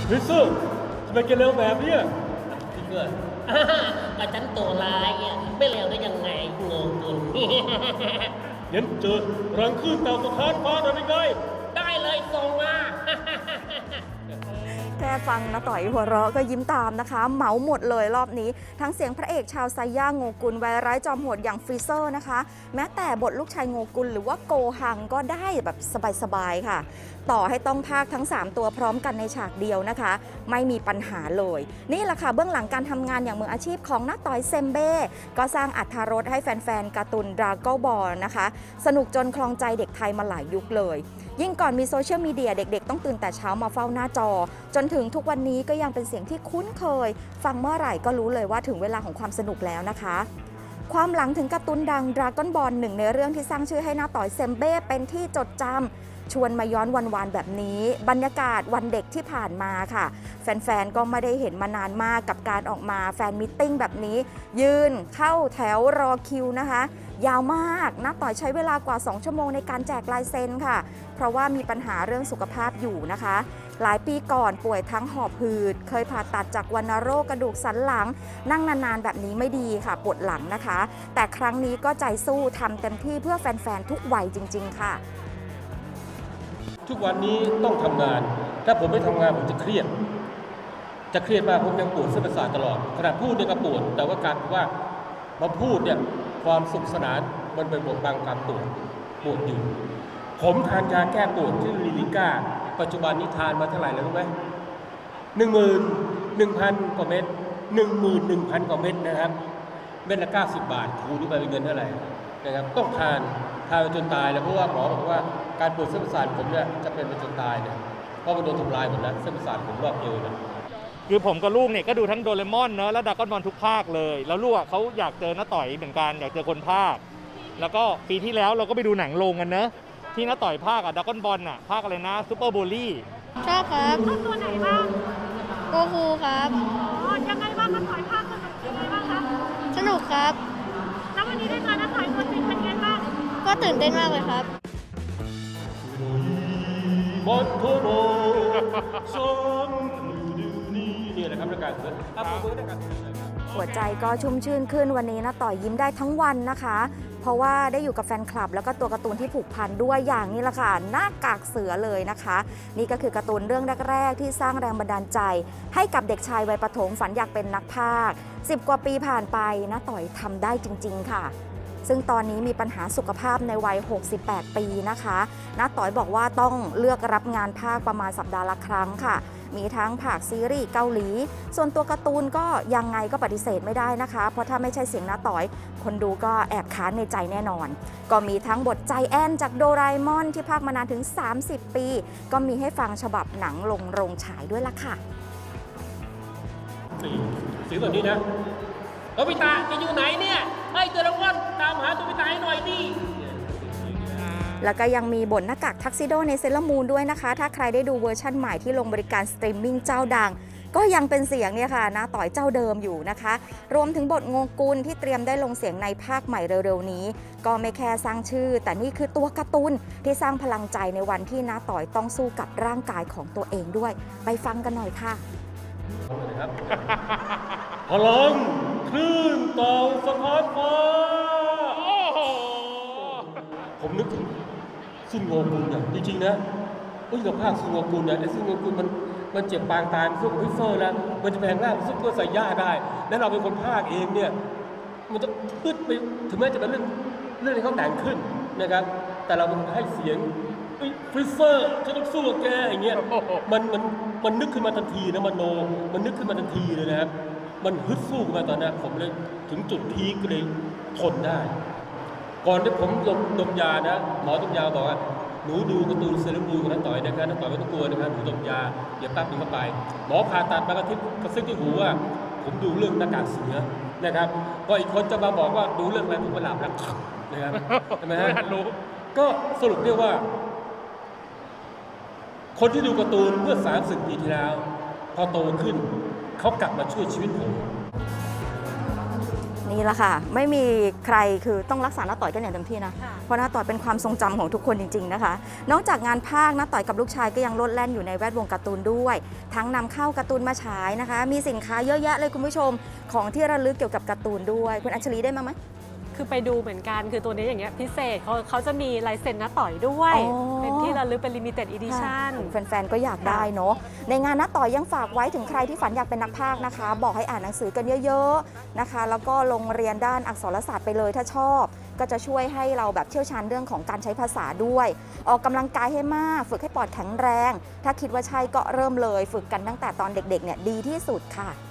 พิซซ่าทำไมแกเร็วแบบนี้พี่เพื่อนอาจารย์ตัวร้ายไม่เร็วได้ยังไงงงกุลงั้นเจอรังขึ้นเต่าสถานฟ้าหน่อยไงได้เลยส่งมาแค่ฟังนะต่อยหัวเราะก็ยิ้มตามนะคะเหมาหมดเลยรอบนี้ทั้งเสียงพระเอกชาวไซย่าโงกุลวัยร้ายจอมโหดอย่างฟรีเซอร์นะคะแม้แต่บทลูกชายโงกุลหรือว่าโกหังก็ได้แบบสบายๆค่ะต่อให้ต้องพากทั้ง3ตัวพร้อมกันในฉากเดียวนะคะไม่มีปัญหาเลยนี่แหละค่ะเบื้องหลังการทำงานอย่างมืออาชีพของน้าต่อยเซมเบ้ก็สร้างอรรถรสให้แฟนๆการ์ตูนดราก้อนบอลนะคะสนุกจนคลองใจเด็กไทยมาหลายยุคเลยยิ่งก่อนมีโซเชียลมีเดียเด็กๆต้องตื่นแต่เช้ามาเฝ้าหน้าจอจนถึงทุกวันนี้ก็ยังเป็นเสียงที่คุ้นเคยฟังเมื่อไหร่ก็รู้เลยว่าถึงเวลาของความสนุกแล้วนะคะความหลังถึงการ์ตูนดังดราก้อนบอลหนึ่งในเรื่องที่สร้างชื่อให้น้าต่อยเซมเบ้เป็นที่จดจำชวนมาย้อนวันแบบนี้บรรยากาศวันเด็กที่ผ่านมาค่ะแฟนๆก็ไม่ได้เห็นมานานมากกับการออกมาแฟนมิทติ้งแบบนี้ยืนเข้าแถวรอคิวนะคะยาวมากน้าต่อยใช้เวลากว่า2 ชั่วโมงในการแจกลายเซ็นค่ะเพราะว่ามีปัญหาเรื่องสุขภาพอยู่นะคะหลายปีก่อนป่วยทั้งหอบหืดเคยผ่าตัดจากวัณโรคกระดูกสันหลังนั่งนานๆแบบนี้ไม่ดีค่ะปวดหลังนะคะแต่ครั้งนี้ก็ใจสู้ทำเต็มที่เพื่อแฟนๆทุกวัยจริงๆค่ะทุกวันนี้ต้องทำงานถ้าผมไม่ทำงานผมจะเครียดมากผมยังปวดเส้นประสาทตลอดขณะพูดเนี่ยก็ปวดแต่ว่าการว่ามาพูดเนี่ยความสุขสนานมันเป็นบทบังการปวดอยู่ผมทานยาแก้ปวดที่ลิลิก้าปัจจุบันนี้ทานมาเท่าไหร่แล้วรู้ไหม11,000 กว่าเม็ด11,000 กว่าเม็ดนะครับเม็ดละ90 บาทคูณไปเป็นเงินเท่าไหร่นะครับต้องทานจนตายแล้วเพราะว่าหมอบอกว่าการปวดเส้นประสาทผมเนี่ยจะเป็นไปจนตายเนี่ยเพราะมันโดนทำลายหมดแล้วเส้นประสาทผมรอบเอวเนี่ยคือผมกับลูกเนี่ยก็ดูทั้งโดเรมอนเนอะและดราก้อนบอลทุกภาคเลยแล้วลูกเขาอยากเจอน้าต่อยเหมือนกันอยากเจอคนภาคแล้วก็ปีที่แล้วเราก็ไปดูหนังโรงกันเนอะที่น้าต่อยภาคดราก้อนบอลน่ะภาคอะไรนะซูเปอร์โบลี่ชอบครับชอบตัวไหนบ้างโกคูครับอ๋อยังไงบ้างน้าต่อยภาคสนุกยังไงบ้างครับสนุกครับแล้ววันนี้ได้เจอน้าต่อยตัวจริงเป็นไงบ้างก็ตื่นเต้นมากเลยครับนี่นะครับในการเสริมหัวใจก็ชุ่มชื่นขึ้นวันนี้น้าต่อยยิ้มได้ทั้งวันนะคะเพราะว่าได้อยู่กับแฟนคลับแล้วก็ตัวการ์ตูนที่ผูกพันด้วยอย่างนี้แหละค่ะหน้ากากเสือเลยนะคะนี่ก็คือการ์ตูนเรื่องแรกๆที่สร้างแรงบันดาลใจให้กับเด็กชายวัยประถมฝันอยากเป็นนักพากย์10 กว่าปีผ่านไปน้าต่อยทำได้จริงๆค่ะซึ่งตอนนี้มีปัญหาสุขภาพในวัย68 ปีนะคะน้าต่อยบอกว่าต้องเลือกรับงานพากย์ประมาณสัปดาห์ละครั้งค่ะมีทั้งภาคซีรีส์เกาหลีส่วนตัวการ์ตูนก็ยังไงก็ปฏิเสธไม่ได้นะคะเพราะถ้าไม่ใช่เสียงน้าต่อยคนดูก็แอบค้านในใจแน่นอนก็มีทั้งบทใจแอนจากโดราเอมอนที่พากย์มานานถึง30 ปีก็มีให้ฟังฉบับหนังลงโรงฉายด้วยล่ะค่ะสีแบบนี้นะโนบิตะจะอยู่ไหนเนี่ยเฮ้ยโดราเอมอนตามหาโนบิตะให้หน่อยดิแล้วก็ยังมีบทหน้ากากทักซิโดในเซเลอร์มูนด้วยนะคะถ้าใครได้ดูเวอร์ชั่นใหม่ที่ลงบริการสตรีมมิ่งเจ้าดังก็ยังเป็นเสียงเนี่ยค่ะน้าต่อยเจ้าเดิมอยู่นะคะรวมถึงบทโงกุลที่เตรียมได้ลงเสียงในภาคใหม่เร็วๆนี้ก็ไม่แค่สร้างชื่อแต่นี่คือตัวการ์ตูนที่สร้างพลังใจในวันที่น้าต่อยต้องสู้กับร่างกายของตัวเองด้วยไปฟังกันหน่อยค่ะพลังคลื่นเต่าสถานฟ้าผมนึกถึงซุนโงกุลเนี่ยจริงๆนะกับภาคซุนโงกุลเนี่ยไอ้ซุนโงกุลมันเจ็บปางตายสู้กับพิเซอร์แล้วมันจะแปลงร่างซุปเปอร์ไซย่าได้แล้วเราเป็นคนภาคเองเนี่ยมันจะตึ๊ดไปถึงแม้จะเป็นเรื่องที่เขาแต่งขึ้นนะครับแต่เราเป็นให้เสียงพิเซอร์จะต้องสู้กับแกอย่างเงี้ยมันนึกขึ้นมาทันทีนะมันนึกขึ้นมาทันทีเลยนะครับมันฮึดสู้มาตอนนั้นผมเลยถึงจุดพีคเลยทนได้ก่อนที่ผมดมยานะหมอดมยาบอกว่าหนูดูการ์ตูนเซเลอร์มูนกับน้าต่อยนะครับน้าต่อยไม่ต้องกลัวนะครับหนูดมยาอย่าแป๊บนึงเข้าไปหมอผ่าตัดมากระซิบที่หูว่าผมดูเรื่องหน้ากากเสือนะครับก็อีกคนจะมาบอกว่าดูเรื่องอะไรผมก็หลับแล้วนะครับใช่ไหมฮะก็สรุปได้ว่าคนที่ดูการ์ตูนเมื่อ30 ปีที่แล้วพอโตขึ้นเขากลับมาช่วยชีวิตผมนี่แหละค่ะ ไม่มีใครคือต้องรักษาน้าต่อยกันอย่างเต็มที่นะ เพราะน้าต่อยเป็นความทรงจำของทุกคนจริงๆนะคะ นอกจากงานภาคน้าต่อยกับลูกชายก็ยังโลดแล่นอยู่ในแวดวงการ์ตูนด้วย ทั้งนำเข้าการ์ตูนมาฉายนะคะ มีสินค้าเยอะแยะเลยคุณผู้ชม ของที่ระลึกเกี่ยวกับการ์ตูนด้วย คุณอัญชลีได้มาไหมคือไปดูเหมือนกัน คือตัวนี้อย่างเงี้ยพิเศษเขาจะมีลายเซ็นน้าต่อยด้วยอ๋อเป็นที่ระลึกเป็น limited edition แฟนๆ ก็อยากได้เนาะ ในงานน้าต่อยยังฝากไว้ถึงใครที่ฝันอยากเป็นนักพากย์นะคะ บอกให้อ่านหนังสือกันเยอะๆนะคะ แล้วก็ลงเรียนด้านอักษรศาสตร์ไปเลยถ้าชอบ ก็จะช่วยให้เราแบบเชี่ยวชาญเรื่องของการใช้ภาษาด้วย ออกกำลังกายให้มาก ฝึกให้ปอดแข็งแรง ถ้าคิดว่าใช่ก็เริ่มเลย ฝึกกันตั้งแต่ตอนเด็กๆ เนี่ยดีที่สุดค่ะ